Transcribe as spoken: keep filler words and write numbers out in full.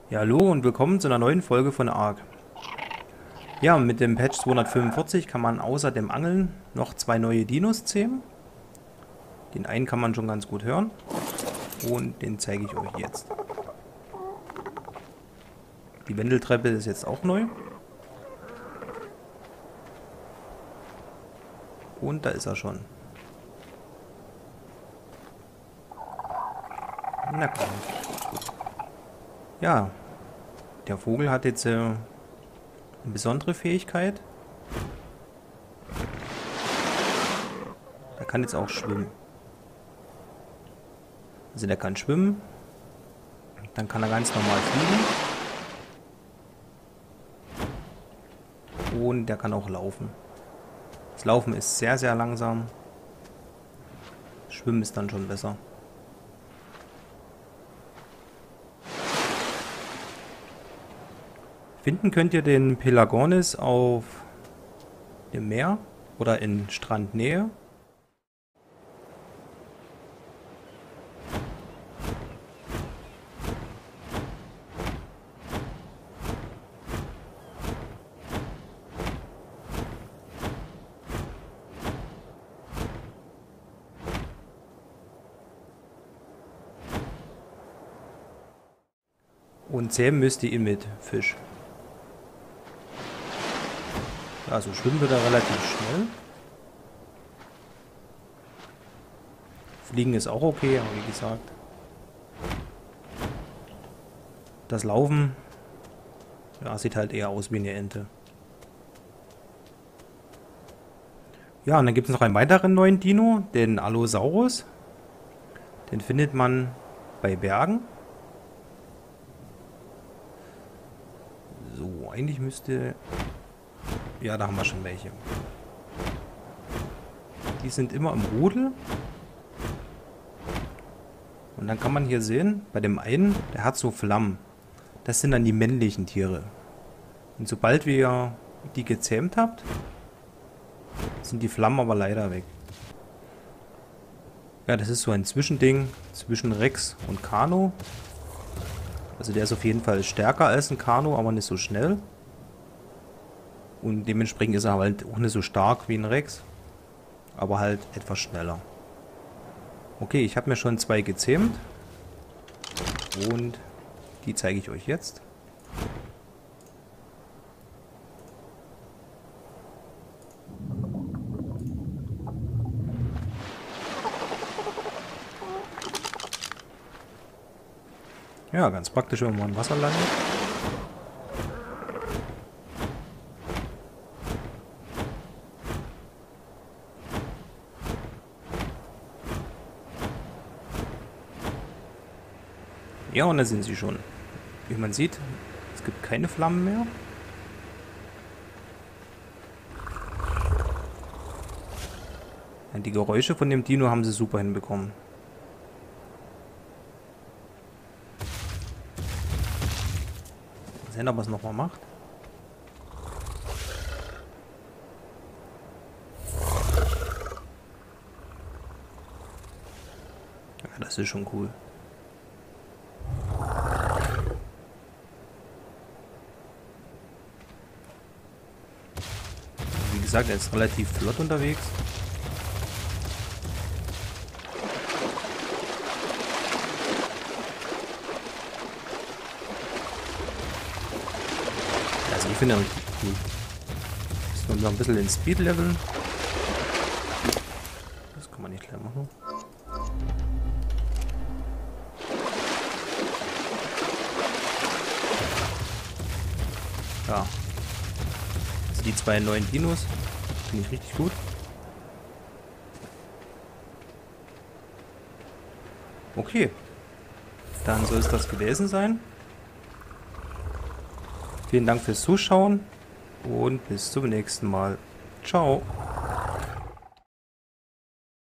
Ja, hallo und willkommen zu einer neuen Folge von Ark. Ja, mit dem Patch zweihundertfünfundvierzig kann man außer dem Angeln noch zwei neue Dinos zähmen. Den einen kann man schon ganz gut hören und den zeige ich euch jetzt. Die Wendeltreppe ist jetzt auch neu. Und da ist er schon. Na komm. Ja, der Vogel hat jetzt äh, eine besondere Fähigkeit. Er kann jetzt auch schwimmen. Also der kann schwimmen. Dann kann er ganz normal fliegen. Und der kann auch laufen. Das Laufen ist sehr, sehr langsam. Das Schwimmen ist dann schon besser. Finden könnt ihr den Pelagornis auf dem Meer oder in Strandnähe. Und zähmen müsst ihr ihn mit Fisch. Also schwimmen wird er relativ schnell. Fliegen ist auch okay, aber wie gesagt. Das Laufen, ja, sieht halt eher aus wie eine Ente. Ja, und dann gibt es noch einen weiteren neuen Dino, den Allosaurus. Den findet man bei Bergen. So, eigentlich müsste... Ja, da haben wir schon welche. Die sind immer im Rudel. Und dann kann man hier sehen, bei dem einen, der hat so Flammen. Das sind dann die männlichen Tiere. Und sobald ihr die gezähmt habt, sind die Flammen aber leider weg. Ja, das ist so ein Zwischending zwischen Rex und Kano. Also der ist auf jeden Fall stärker als ein Kano, aber nicht so schnell. Und dementsprechend ist er halt auch nicht so stark wie ein Rex, aber halt etwas schneller. Okay, ich habe mir schon zwei gezähmt und die zeige ich euch jetzt. Ja, ganz praktisch, wenn man im Wasser landet. Ja, und da sind sie schon. Wie man sieht, es gibt keine Flammen mehr. Ja, die Geräusche von dem Dino haben sie super hinbekommen. Mal sehen, ob er es nochmal macht. Ja, das ist schon cool. Wie gesagt, er ist relativ flott unterwegs. Also ich finde ihn richtig cool. Müssen wir noch ein bisschen den Speed leveln. Das kann man nicht gleich machen. Ja. Also die zwei neuen Dinos finde ich richtig gut. Okay. Dann soll es das gewesen sein. Vielen Dank fürs Zuschauen und bis zum nächsten Mal. Ciao.